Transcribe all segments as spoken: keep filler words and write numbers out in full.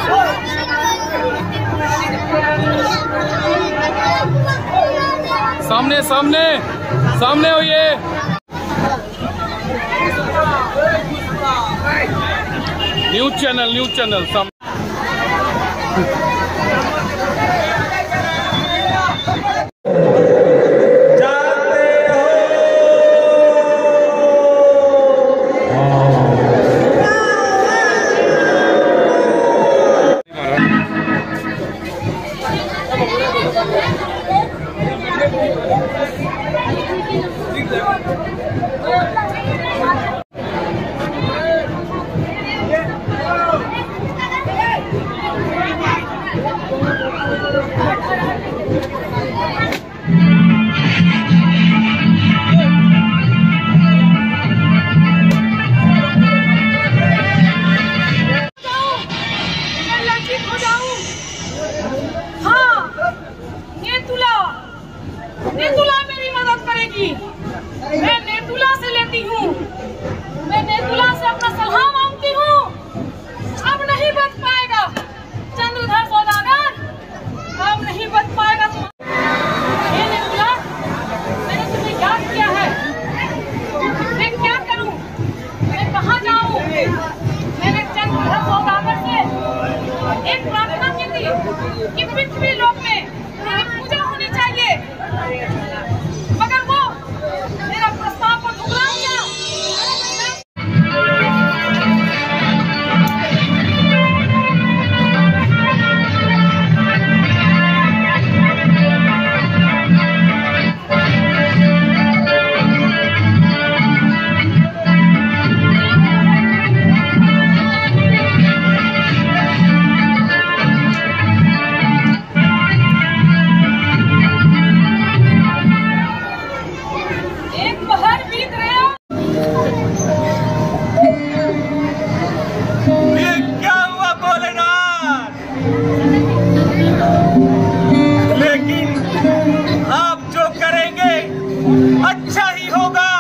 सामने सामने सामने हो ये न्यूज चैनल न्यूज चैनल सामने। नेतुला मेरी मदद करेगी। मैं नेतुला से लेती हूँ, मैं नेतुला से अपना सलाह मांगती हूँ। अब नहीं बच पाएगा चंद्रधर सौदागर, अब नहीं बच पाएगा। ये नेतुला, मैंने तुम्हें याद किया है। मैं क्या करूँ, मैं कहाँ जाऊँ? मैंने चंद्रधर सौदागर से एक प्रार्थना की थी कि पृथ्वी लोक में मेरी पूजा होनी चाहिए, मगर वो मेरा प्रस्ताव को ठुकरा दिया। अच्छा ही होगा।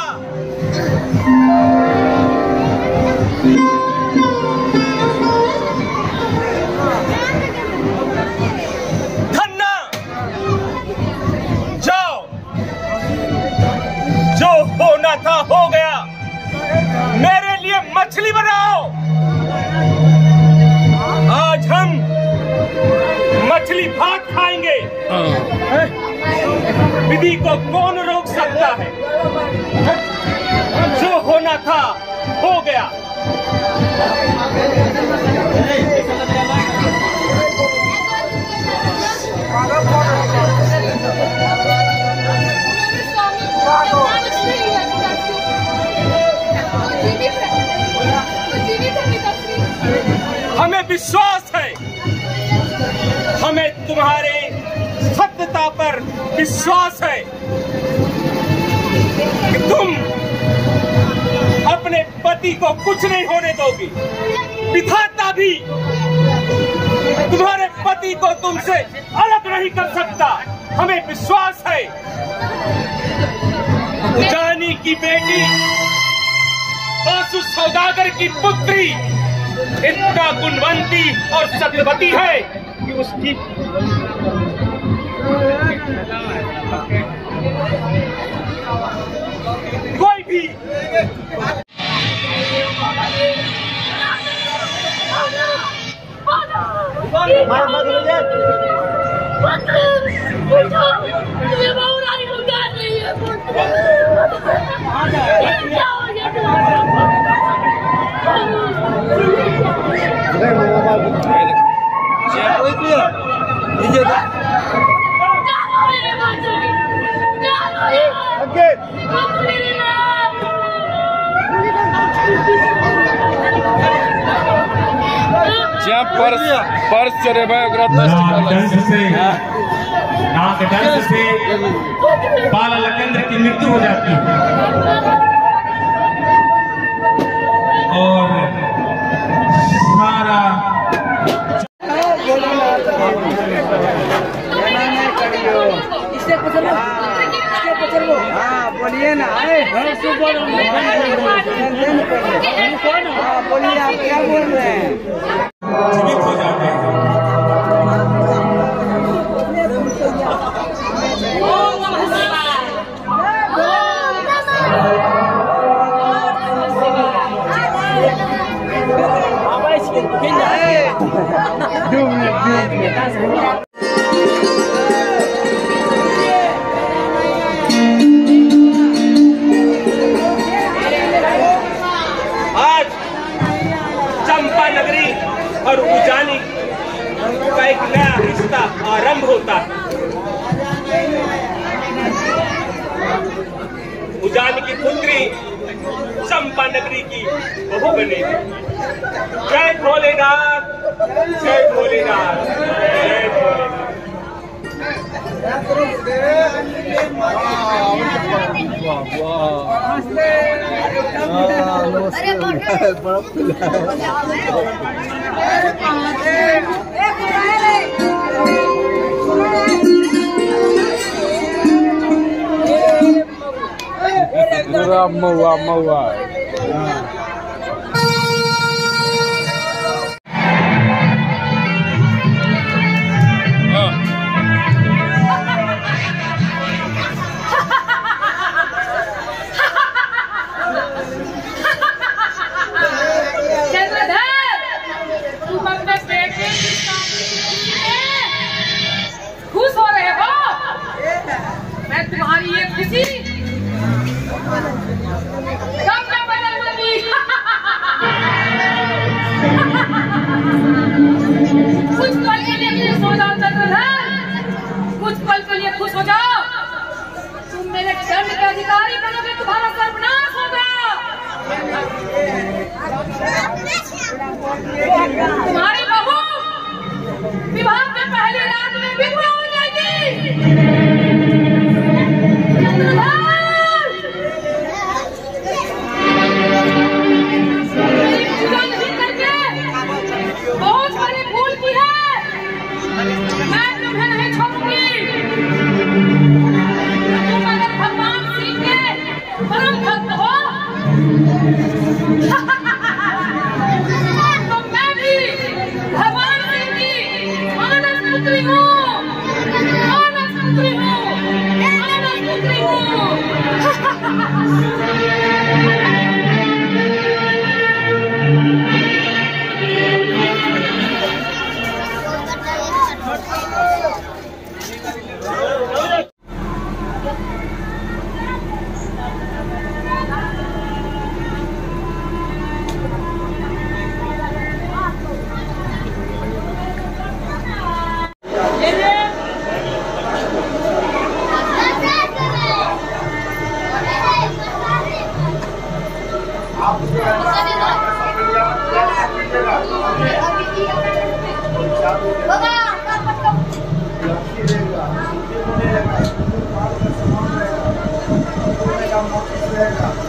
धन्ना जाओ, जो होना था हो गया। मेरे लिए मछली बनाओ। आज हम मछली भात खाएंगे। विधि को कौन रोक सकता है? जो होना था हो गया। हमें विश्वास है, हमें तुम्हारे सत्यता पर विश्वास है कि तुम अपने पति को कुछ नहीं होने दोगी। विधाता भी तुम्हारे पति को तुमसे अलग नहीं कर सकता। हमें विश्वास है। जानी की बेटी बासु सौदागर की पुत्री इतना गुणवंती और सत्यवती है कि उसकी कोई भी पर्स पर्स चले भाई डंस से नाक डंस से बाला लकेंद्र की मृत्यु हो जाती है और सारा इससे पकड़ लो, इससे पकड़ लो। हाँ बोलिए ना। हाँ बोलिए, आप क्या बोल रहे हैं? जीवित हो जाते हैं। दो मिनट दो मिनट आज चंपा नगरी और उजानी का एक नया रिश्ता आरंभ होता है। उजानी की पुत्री चंपा नगरी की बहू बनेगी। जय भोलेनाथ, जय भोलेनाथ, जय भोलेनाथ। पूरा महुआ महुआ खुश हो रहे हो? मैं तुम्हारी ये खुशी कब तक बदल दूंगी? कुछ पल के लिए खुश हो जाओ चंद्रधर, कुछ पल के लिए खुश हो जाओ। तुम मेरे दंड के अधिकारी बनोगे, तुम्हारा सर्वनाश होगा। तुम्हारी बहू विवाह के पहले रात में विधवा हो जाएगी। मेरी पूजा नहीं करके बहुत बड़ी भूल की है। मैं तुम्हें नहीं छोड़ूंगी। तुम अगर भगवान शिव के परम भक्त हो तो मैं भी भगवान शिव की मानस पुत्री हूँ, मानस पुत्री हूँ, मानस पुत्री हूँ। बाबा